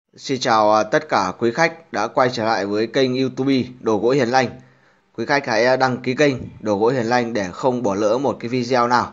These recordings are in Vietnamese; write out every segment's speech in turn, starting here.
Xin chào tất cả quý khách đã quay trở lại với kênh YouTube Đồ Gỗ Hiền Lành. Quý khách hãy đăng ký kênh Đồ Gỗ Hiền Lành để không bỏ lỡ một cái video nào.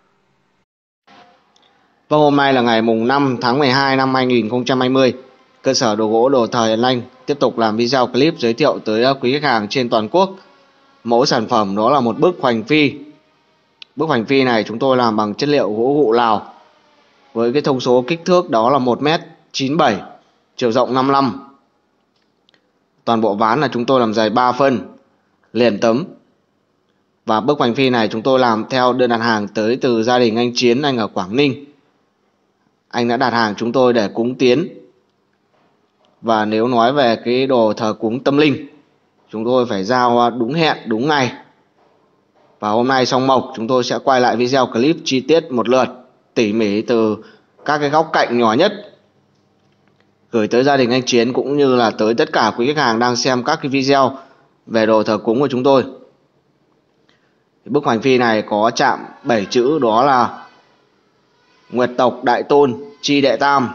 Và hôm nay là ngày mùng 5 tháng 12 năm 2020. Cơ sở đồ gỗ Đồ Thời Hiền Lành tiếp tục làm video clip giới thiệu tới quý khách hàng trên toàn quốc. Mẫu sản phẩm đó là một bức hoành phi. Bức hoành phi này chúng tôi làm bằng chất liệu gỗ gụ Lào. Với cái thông số kích thước đó là 1m97, chiều rộng 55. Toàn bộ ván là chúng tôi làm dày 3 phân, liền tấm. Và bức hoành phi này chúng tôi làm theo đơn đặt hàng tới từ gia đình anh Chiến, anh ở Quảng Ninh. Anh đã đặt hàng chúng tôi để cúng tiến. Và nếu nói về cái đồ thờ cúng tâm linh, chúng tôi phải giao đúng hẹn, đúng ngày. Và hôm nay xong mộc chúng tôi sẽ quay lại video clip chi tiết một lượt, tỉ mỉ từ các cái góc cạnh nhỏ nhất, gửi tới gia đình anh Chiến cũng như là tới tất cả quý khách hàng đang xem các cái video về đồ thờ cúng của chúng tôi. Bức hoành phi này có chạm 7 chữ, đó là Nguyệt tộc Đại Tôn Chi Đệ Tam.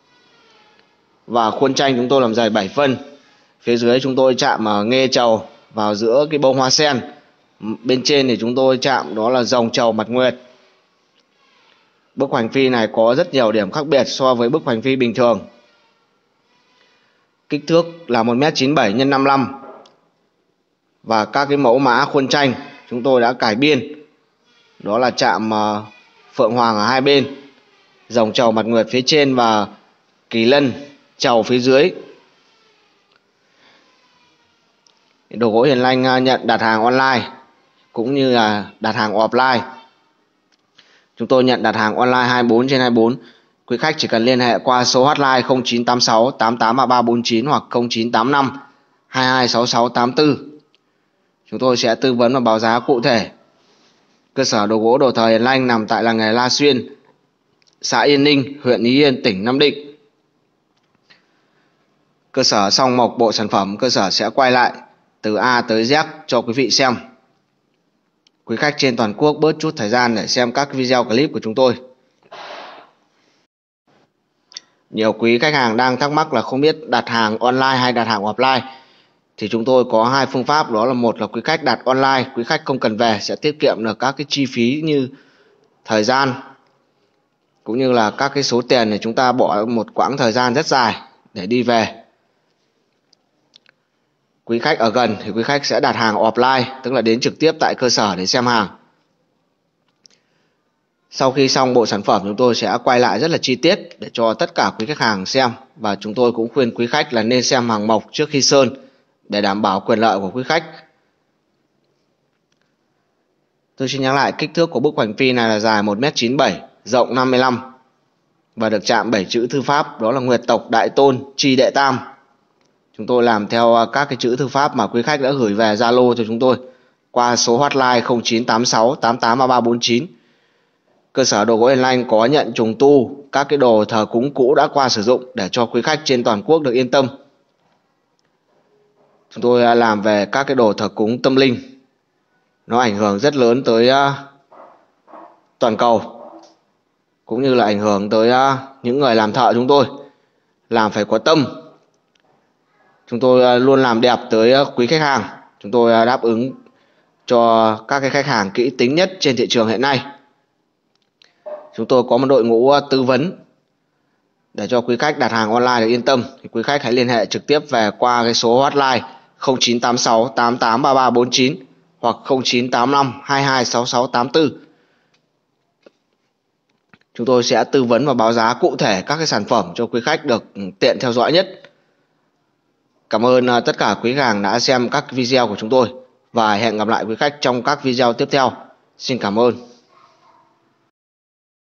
Và khuôn tranh chúng tôi làm dày 7 phân. Phía dưới chúng tôi chạm nghê trầu vào giữa cái bông hoa sen. Bên trên thì chúng tôi chạm đó là rồng trầu mặt nguyệt. Bức hoành phi này có rất nhiều điểm khác biệt so với bức hoành phi bình thường. Kích thước là 1m97 x 55. Và các cái mẫu mã khuôn tranh chúng tôi đã cải biên, đó là chạm phượng hoàng ở hai bên, rồng trầu mặt nguyệt phía trên và kỳ lân trầu phía dưới. Đồ Gỗ Hiền Lành nhận đặt hàng online cũng như là đặt hàng offline. Chúng tôi nhận đặt hàng online 24/24. Quý khách chỉ cần liên hệ qua số hotline 0986 883349 hoặc 0985 226684. Chúng tôi sẽ tư vấn và báo giá cụ thể. Cơ sở đồ gỗ Đồ Thời Hiền Lành nằm tại làng nghề La Xuyên, xã Yên Ninh, huyện Ý Yên, tỉnh Nam Định. Cơ sở xong mộc bộ sản phẩm, cơ sở sẽ quay lại từ A tới Z cho quý vị xem. Quý khách trên toàn quốc bớt chút thời gian để xem các video clip của chúng tôi. Nhiều quý khách hàng đang thắc mắc là không biết đặt hàng online hay đặt hàng offline. Thì chúng tôi có hai phương pháp, đó là một là quý khách đặt online, quý khách không cần về sẽ tiết kiệm được các cái chi phí như thời gian cũng như là các cái số tiền để chúng ta bỏ một quãng thời gian rất dài để đi về. Quý khách ở gần thì quý khách sẽ đặt hàng offline, tức là đến trực tiếp tại cơ sở để xem hàng. Sau khi xong bộ sản phẩm chúng tôi sẽ quay lại rất là chi tiết để cho tất cả quý khách hàng xem. Và chúng tôi cũng khuyên quý khách là nên xem hàng mộc trước khi sơn để đảm bảo quyền lợi của quý khách. Tôi xin nhắc lại, kích thước của bức hoành phi này là dài 1m97, rộng 55 và được chạm 7 chữ thư pháp, đó là Nguyệt tộc Đại Tôn Chi Đệ Tam. Chúng tôi làm theo các cái chữ thư pháp mà quý khách đã gửi về Zalo cho chúng tôi qua số hotline 0986 883349. Cơ sở đồ gỗ Hiền Lành có nhận trùng tu các cái đồ thờ cúng cũ đã qua sử dụng để cho quý khách trên toàn quốc được yên tâm. Chúng tôi làm về các cái đồ thờ cúng tâm linh, nó ảnh hưởng rất lớn tới toàn cầu, cũng như là ảnh hưởng tới những người làm thợ. Chúng tôi làm phải có tâm. Chúng tôi luôn làm đẹp tới quý khách hàng. Chúng tôi đáp ứng cho các cái khách hàng kỹ tính nhất trên thị trường hiện nay. Chúng tôi có một đội ngũ tư vấn để cho quý khách đặt hàng online được yên tâm. Thì quý khách hãy liên hệ trực tiếp về qua cái số hotline 0986 883349 hoặc 0985 226684. Chúng tôi sẽ tư vấn và báo giá cụ thể các cái sản phẩm cho quý khách được tiện theo dõi nhất. Cảm ơn tất cả quý khách hàng đã xem các video của chúng tôi và hẹn gặp lại quý khách trong các video tiếp theo. Xin cảm ơn.